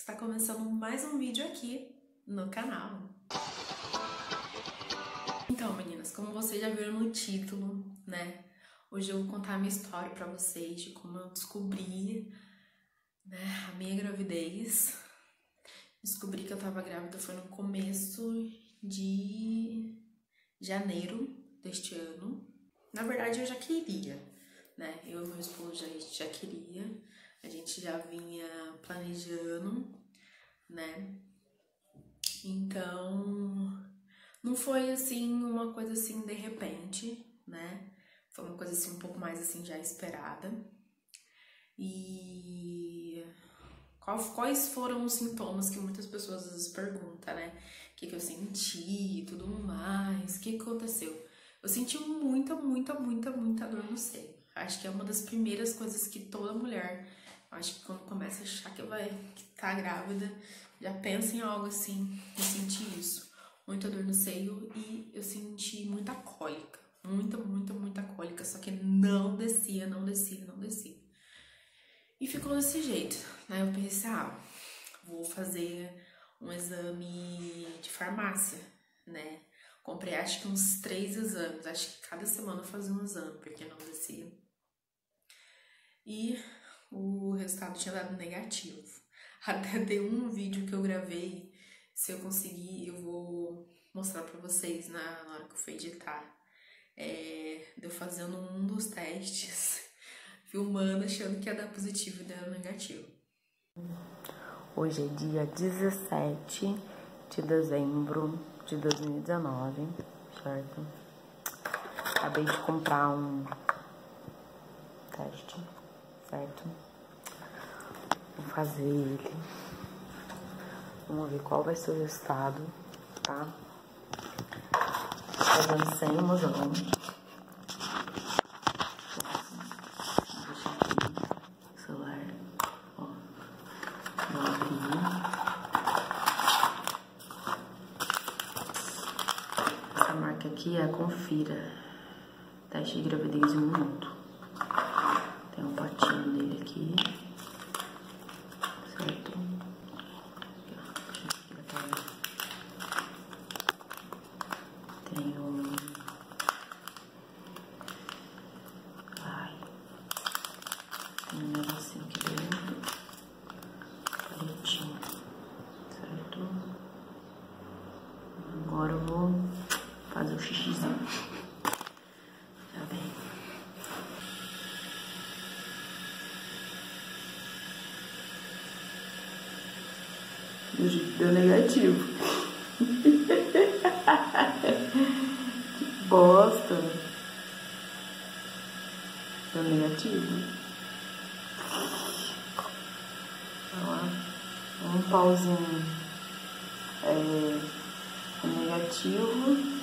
Está começando mais um vídeo aqui no canal. Então, meninas, como vocês já viram no título, né? Hoje eu vou contar a minha história pra vocês de como eu descobri, né, a minha gravidez. Descobri que eu tava grávida foi no começo de janeiro deste ano. Na verdade, eu já queria, né? Eu e meu esposo já queria. A gente já vinha planejando, né? Então, não foi assim uma coisa assim de repente, né? Foi uma coisa assim um pouco mais assim já esperada. E quais foram os sintomas que muitas pessoas às vezes perguntam, né? O que eu senti e tudo mais, o que aconteceu? Eu senti muita dor no seio. Acho que é uma das primeiras coisas que toda mulher, acho que quando começa a achar que tá grávida, já pensa em algo assim. Eu senti isso, muita dor no seio e eu senti muita cólica, muita cólica, só que não descia. E ficou desse jeito, né? Eu pensei, vou fazer um exame de farmácia, né? Comprei acho que uns 3 exames, acho que cada semana eu fazia um exame, porque não descia. E o resultado tinha dado negativo. Até tem um vídeo que eu gravei, se eu conseguir eu vou mostrar pra vocês na hora que eu for editar. De eu fazendo um dos testes, filmando, achando que ia dar positivo e deu negativo. Hoje é dia 17 de dezembro de 2019, certo? Acabei de comprar um teste, certo? Vou fazer ele. Vamos ver qual vai ser o resultado, tá? Fazendo sem emoção. Deixa aqui o celular, ó. Vou abrir. Essa marca aqui é a Confira. Teste de gravidez em 1 minuto. Tem um potinho dele aqui. Certo? Tem um... Tem um negocinho aqui dentro. Palitinho. Certo? Agora eu vou fazer o xixizinho. Tá bem. Deu negativo. Que bosta. Deu negativo. Olha lá. Um pauzinho é negativo.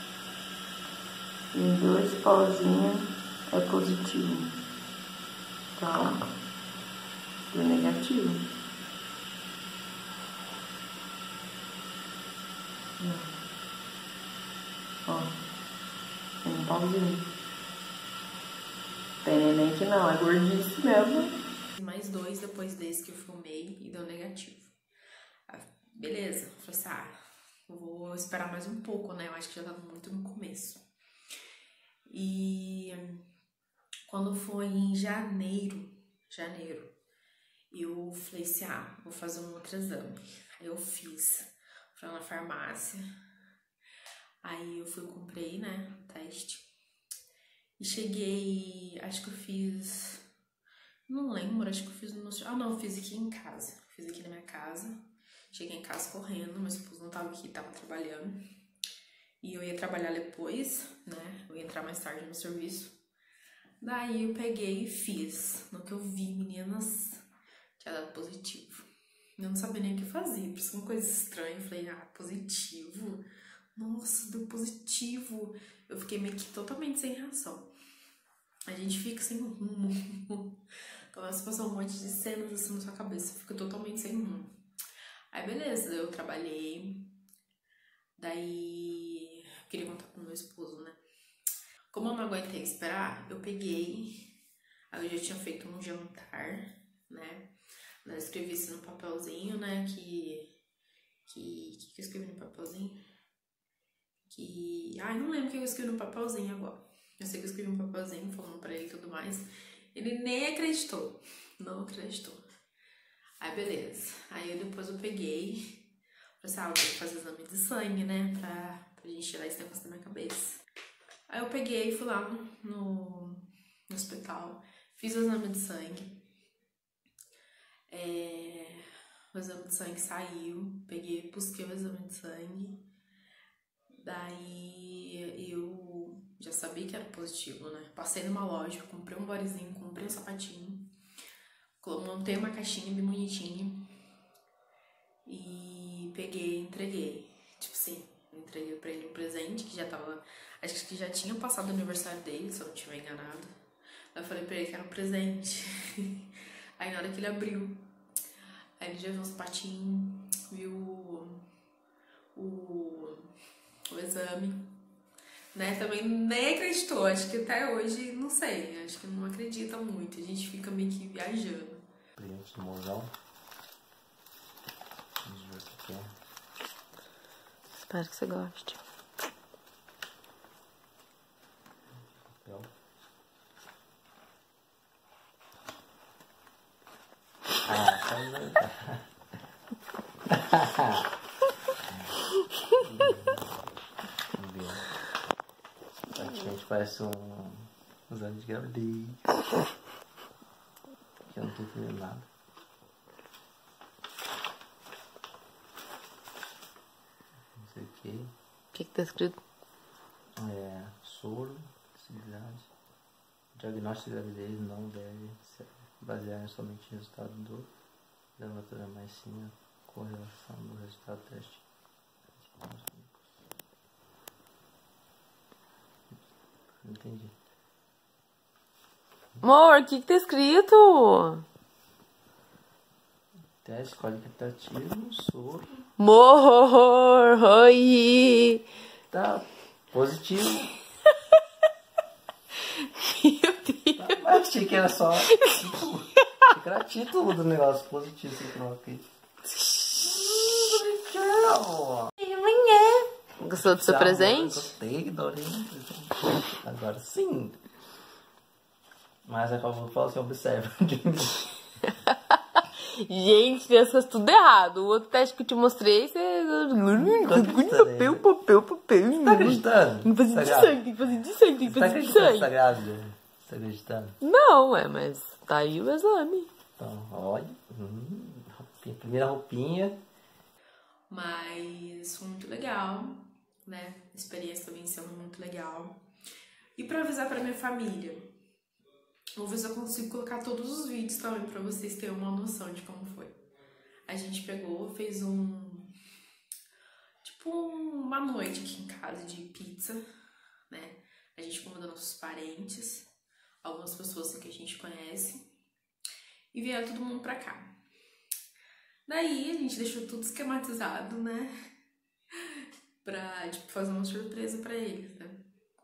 E 2 pauzinhos é positivo. Tá? Deu negativo. Ó, tem um pauzinho. Tem neném que não, é gordice mesmo. Mais 2 depois desse que eu filmei e deu negativo. Beleza, falei assim, vou esperar mais um pouco, né? Eu acho que já tava muito no começo. E quando foi em janeiro, eu falei assim, vou fazer um outro exame. Aí eu fiz, fui na farmácia. Aí eu comprei, né, o teste. E cheguei, acho que eu fiz, não lembro, acho que eu fiz no... eu fiz aqui em casa. Fiz aqui na minha casa. Cheguei em casa correndo, meu esposo não tava aqui, tava trabalhando. E eu ia trabalhar depois, né, eu ia entrar mais tarde no serviço. Daí eu peguei e fiz. No que eu vi, meninas, tinha dado positivo. Eu não sabia nem o que fazer, por isso uma coisa estranha. Eu falei, positivo? Nossa, deu positivo. Eu fiquei meio que totalmente sem reação. A gente fica sem rumo. Começa a passar um monte de cenas assim na sua cabeça, fica totalmente sem rumo. Aí beleza, eu trabalhei. Daí, eu queria contar pro meu esposo, né? Como eu não aguentei esperar, eu peguei. Aí eu já tinha feito um jantar, né? Eu escrevi isso no papelzinho, né? Que eu escrevi no papelzinho? Ai, não lembro o que eu escrevi no papelzinho agora. Eu sei que eu escrevi um papelzinho falando pra ele e tudo mais. Ele nem acreditou. Não acreditou. Aí, beleza. Aí, depois eu peguei. Falei assim, eu tenho que fazer exame de sangue, né? Pra gente tirar esse negócio da minha cabeça. Aí, eu peguei e fui lá no hospital. Fiz o exame de sangue. O exame de sangue saiu. Peguei, busquei o exame de sangue. Daí, eu já sabia que era positivo, né? Passei numa loja, comprei um bodyzinho, comprei um sapatinho. Montei uma caixinha bem bonitinha. E peguei e entreguei. Tipo assim, entreguei pra ele um presente que já tava... Acho que já tinha passado o aniversário dele, se eu não estiver enganado. Aí eu falei pra ele que era um presente. Aí na hora que ele abriu, aí ele já viu um sapatinho, viu o exame, né? Também nem acreditou. Acho que até hoje, não sei, acho que não acredita muito. A gente fica meio que viajando. Presente do mozão. Vamos ver o que é. Espero que você goste. Papel. Tá vendo? Praticamente parece um exame de gravidez. Que eu não tô entendendo nada. Não sei o que. O que tá escrito? Soro, possibilidade. O diagnóstico de gravidez não deve ser baseado somente no resultado do laboratório, mas sim a correlação do resultado do teste. Não entendi. Amor, o que tá escrito? Teste qualitativo, soro. Amor, oi. Tá positivo. Meu Deus. Tá, mas achei que era só título. Achei que era título do negócio positivo que você coloca aí. Gostou do seu presente? Gostei, adorei. Agora sim. Mas a favor fala assim, observa. Gente, fez coisas tudo errado. O outro teste que eu te mostrei, você... Papel. Tá acreditando? Tem que fazer de sangue, tem que fazer de sangue, tem que fazer de sangue. Tá grávida? Tá acreditando? Não, mas tá aí o exame. Então, olha. Roupinha, primeira roupinha. Mas foi muito legal, né? A experiência também sendo muito legal. E pra avisar pra minha família, vou ver se eu consigo colocar todos os vídeos também pra vocês terem uma noção de como foi. A gente pegou, fez uma noite aqui em casa de pizza, né? A gente convidou nossos parentes, algumas pessoas que a gente conhece, e vieram todo mundo pra cá. Daí a gente deixou tudo esquematizado, né? Pra, fazer uma surpresa pra eles, né?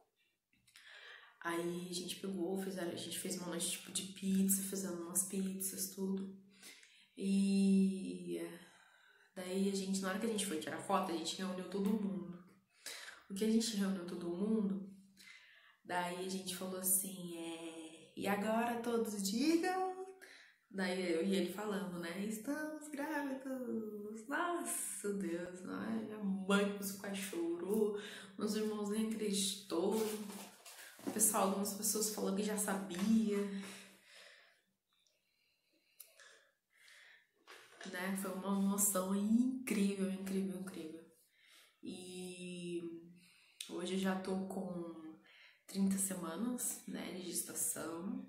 Aí a gente pegou, a gente fez uma noite de pizza, fizemos umas pizzas, tudo. E daí na hora que a gente foi tirar foto, a gente reuniu todo mundo. O que a gente reuniu todo mundo, daí a gente falou assim, e agora todos digam... Daí eu e ele falando, né? Estamos grávidos. Nossa, Deus. Ai, minha mãe quase chorou. Meus irmãos nem acreditou. O pessoal, algumas pessoas falaram que já sabia. Né? Foi uma emoção incrível. E hoje eu já tô com 30 semanas, né, de gestação.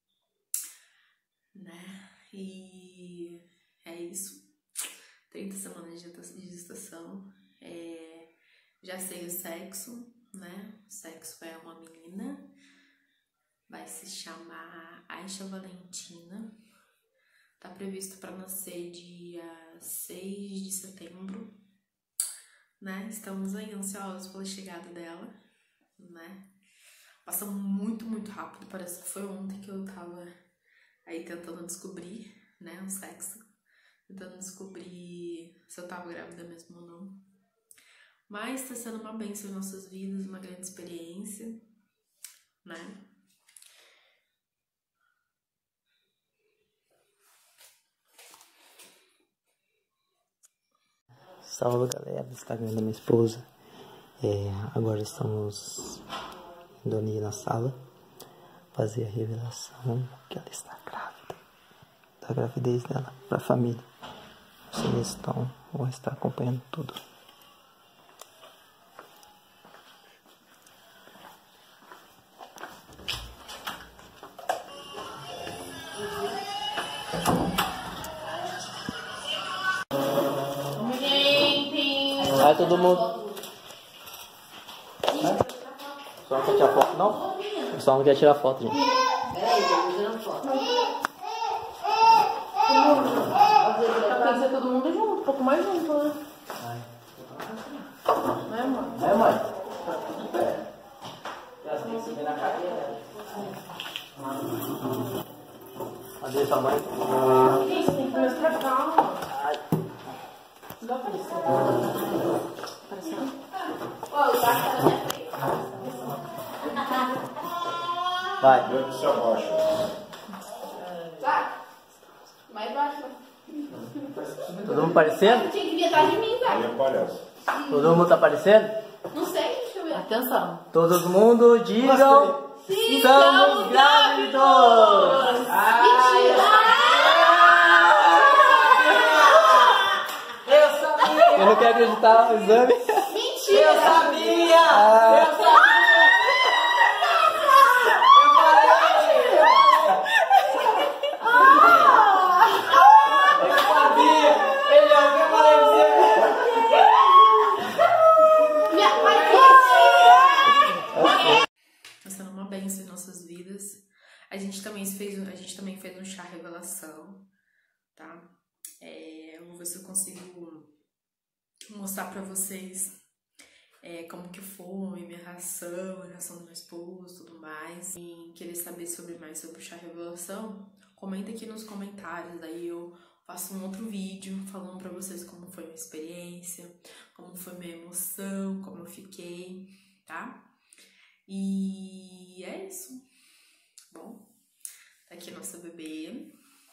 Né? E é isso. 30 semanas de gestação. Já sei o sexo, né? O sexo é uma menina. Vai se chamar Aisha Valentina. Tá previsto para nascer dia 6 de setembro. Né? Estamos aí ansiosos pela chegada dela, né? Passa muito rápido. Parece que foi ontem que eu tava aí tentando descobrir, né, o sexo, tentando descobrir se eu tava grávida mesmo ou não. Mas tá sendo uma bênção em nossas vidas, uma grande experiência, né? Salve galera do Instagram da minha esposa. Agora estamos indo ali na sala fazer a revelação que ela está grávida, da gravidez dela para a família. Vocês vão estar acompanhando tudo. Vai todo mundo. Só não quer tirar foto, não? O pessoal não quer tirar foto, gente. Peraí, tô tirando foto. Tem que ser todo mundo junto, um pouco mais junto, né? Né, mãe? É, mãe. Tá tudo bem. Já tem que subir na cadeira. Cadê sua mãe? Isso, tem que mostrar calma. Não dá pra isso. Apareceu? Vai. Se abaixa. Vai. Mais baixo. Todo mundo aparecendo? Tinha que vir atrás de mim, Aí vai. aparece. Todo mundo tá aparecendo? Não sei, deixa eu ver. Atenção. Todo mundo digam: estamos grávidos! Eu sabia! Eu não quero acreditar no exame. Mentira! Eu sabia! Eu sabia! Ele é o que eu falei pra Minha mãe Tá sendo uma bênção em nossas vidas. A gente também fez um chá revelação, tá? Eu vou ver se eu consigo mostrar pra vocês como que foi minha reação, a reação do meu esposo, tudo mais. E querer saber mais sobre o chá revelação, comenta aqui nos comentários, aí eu faço um outro vídeo falando pra vocês como foi minha experiência, como foi minha emoção, como eu fiquei, tá? E é isso. Bom, tá aqui nossa bebê.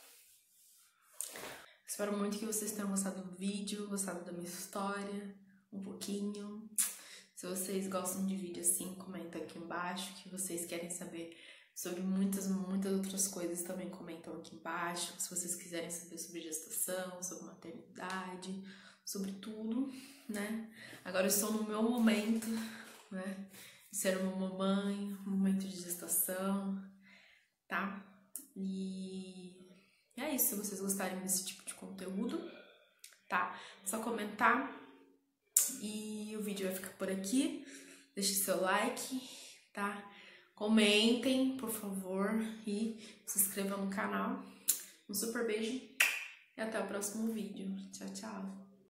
Espero muito que vocês tenham gostado do vídeo, gostado da minha história, um pouquinho. Se vocês gostam de vídeo assim, comenta aqui embaixo. Que vocês querem saber sobre muitas outras coisas, também comentam aqui embaixo. Se vocês quiserem saber sobre gestação, sobre maternidade, sobre tudo, né? Agora eu estou no meu momento, né? De ser uma mamãe, um momento de gestação, tá? E é isso. Se vocês gostarem desse tipo de conteúdo, tá? É só comentar. E o vídeo vai ficar por aqui. Deixe seu like, tá? Comentem, por favor, e se inscrevam no canal. Um super beijo e até o próximo vídeo. Tchau, tchau!